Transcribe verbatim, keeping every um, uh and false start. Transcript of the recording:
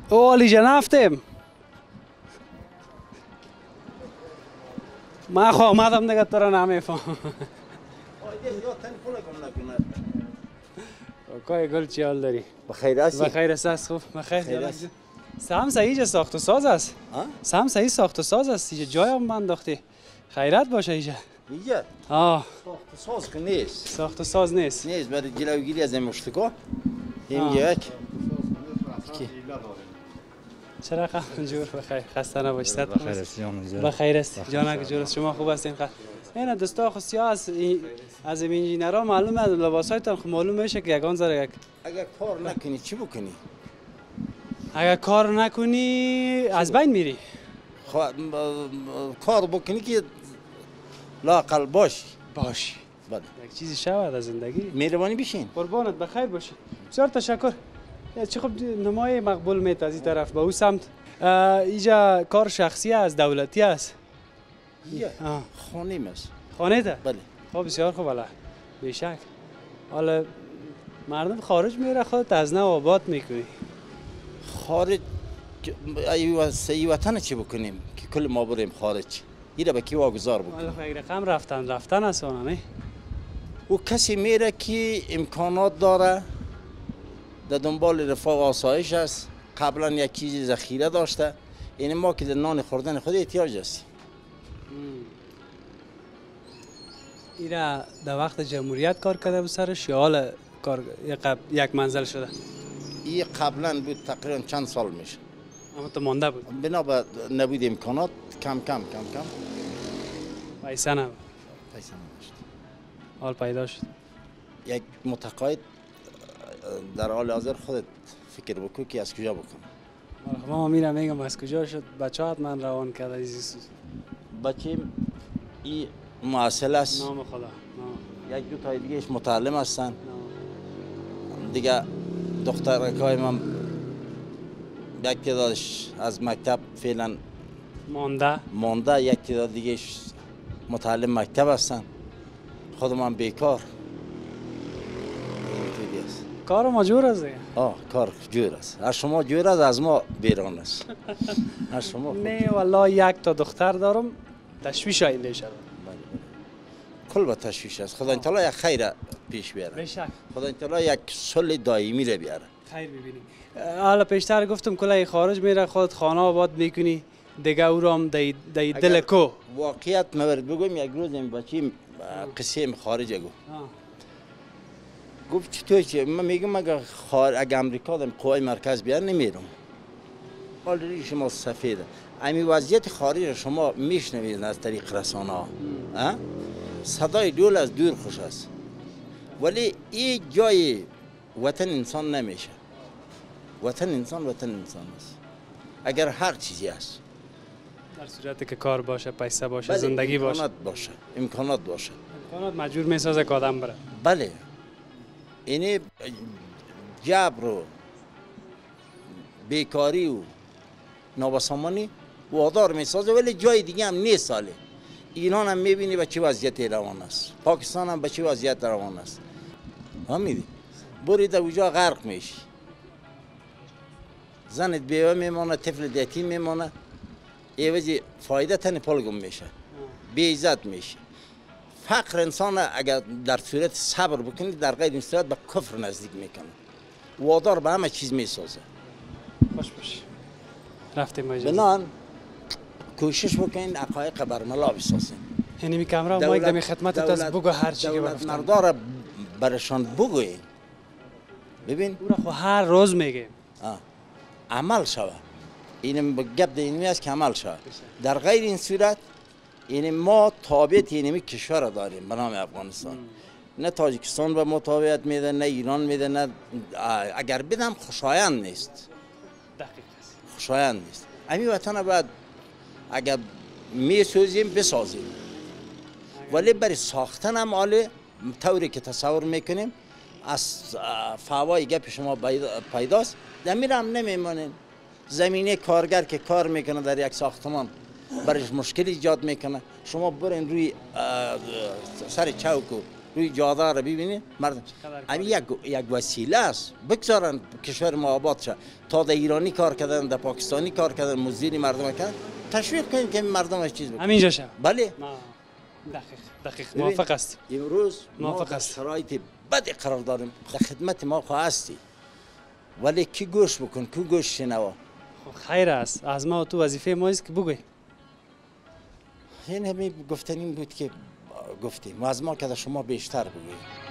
او علی جان رفتیم. ما خو آمدم دیگه تو را نمیفهم. کای گل چی حال داری؟ بخیر هستی؟ بخیر است خوب. بخیر. سهم صحیح ساخت و ساز است. سهم صحیح ساخت و ساز است. اینجا جای هم انداختی. خیرت باشه اینجا. اینجا؟ آه. ساخت و ساز که نیست. ساخت و ساز نیست. نیست برای جلوگیری از این مشتکا. اینجا یک. چرا خیلی جور بخیر خسته نباشید. بخیر است جان. بخیر است جانک جور شما خوب هستین خیر. اینا دستا خو سیاه از از انجینرها معلومه لباسایتان خو معلوم میشه که یگان ذره یک اگر کار نکنی چی بکنی؟ اگر کار نکنی از بین میری. خب کار بکنی که لاقل باشی. باشی. بله. یک چیزی شود از زندگی. مهربانی بشین. قربانت بخیر باشی. بسیار تشکر. چه خوب نمای مقبول میت از این طرف به او سمت. اینجا کار شخصی است دولتی است. آه. خانه است. خانه ده؟ بله. خب بسیار خوب والا. بیشک. حالا مردم خارج میره خودت از نو آباد میکنی. خارج ای وطن چی بکنیم که کل ما بریم خارج؟ ایره به کی واگذار بکنیم؟ حالا فکر رقم رفتن رفتن است نه؟ او کسی میره که امکانات داره در دنبال رفاه و آسایش است قبلا یک چیزی ذخیره داشته یعنی ما که در نان خوردن خود احتیاج هستیم. ایره در وقت جمهوریت کار کرده بود سرش یا حالا کار یک منزل شده؟ این قبلا بود تقریبا چند سال میشه. اما تو مانده بود؟ بنا به نبود امکانات کم کم کم کم پیسه نبود؟ پیسه نداشت. حال پیدا شد. یک متقاعد در حال حاضر خودت فکر بکن که از کجا بکنم. ما میرم میگم از کجا شد بچه هات من روان کرده ایزی بچه این معاصل است. نام خدا. نام. یک دو تای دیگهش متعلم هستن. دیگه دخترکای من یک تعدادش از مکتب فعلا مانده مانده یک تعداد دیگهش متعلم مکتب هستن. خود من بیکار. کار ما جور است دیگه. آه کار جور است. از شما جور است از ما بیرون است. از شما نه والله یک تا دختر دارم تشویش آینده شد. کل با تشویش است. خدا تعالی یک خیر پیش بیاره. بشک. خدا تعالی یک صلح دائمی را بیاره. خیر ببینیم. حالا پیشتر گفتم کلای خارج میره خود خانه آباد میکنی دیگه او رو هم دی, دی دل کو. واقعیت مورد بگویم یک روز این بچیم قصه خارج گو. گفت چطور چه؟ من میگم اگر خار اگر امریکا دم قوای مرکز بیار نمیرم. حالا شما سفیده. امی وضعیت خارج شما میشنوید از طریق رسانه ها. صدای دول از دور خوش است. ولی این جای وطن انسان نمیشه. وطن انسان وطن انسان است. اگر هر چیزی است. در صورتی که کار باشه، پیسه باشه، زندگی باشه. امکانات باشه. امکانات باشه. امکانات مجبور میسازه که آدم بره. بله. اینه جبر و بیکاری و نابسامانی وادار میسازه ولی جای دیگه هم نیست ساله. ایران هم میبینی به چه وضعیت روان است. پاکستان هم به چه وضعیت روان است. هم میدی برید اونجا غرق میشی. زنت بیوه میمانه، طفل یتیم میمانه. ایوزی فایده تن پول گم میشه. بی عزت میشه. فقر انسان اگر در صورت صبر بکنی در غیر این صورت به کفر نزدیک میکنه. وادار به همه چیز میسازه. خوش باش. رفتیم ما اجازه. بنان کوشش بکنین حقایق برملا بسازین. یعنی می کامرا ما یک دمی خدمت از بگو هر چی که دولت مردار برشان بگوین. ببین او را خو هر روز میگه. عمل شود. این گپ اینمی است که عمل شود. در غیر این صورت یعنی ما تابعیت اینمی کشور داریم به نام افغانستان. نه تاجیکستان به ما تابعیت میده، نه ایران میده، نه اگر بدم خوشایند نیست. دقیق است. خوشایند نیست. امی وطن باید اگر میسازیم بسازیم. ولی برای ساختن هم حاله طوری که تصور میکنیم از فوای گپ شما پیداست دمیر هم نمیمانیم. زمینه کارگر که کار میکنه در یک ساختمان برایش مشکل ایجاد میکنه. شما برین روی سر چوک و روی جاده را ببینید مردم همین یک یک وسیله است بگذارن کشور ما آباد شه تا در ایرانی کار کردن در پاکستانی کار کردن مزدوری مردم کردن تشویق کنیم که مردم از چیز بکنن همینجا شه بله دقیق دقیق موافق است امروز ما در شرایط بدی قرار داریم در خدمت ما خواهد هستی ولی کی گوش بکن کی گوش شنوا خیر است از ما و تو وظیفه ما است که بگوی این همین گفتنیم بود که گفتیم و از ما که شما بیشتر بگوییم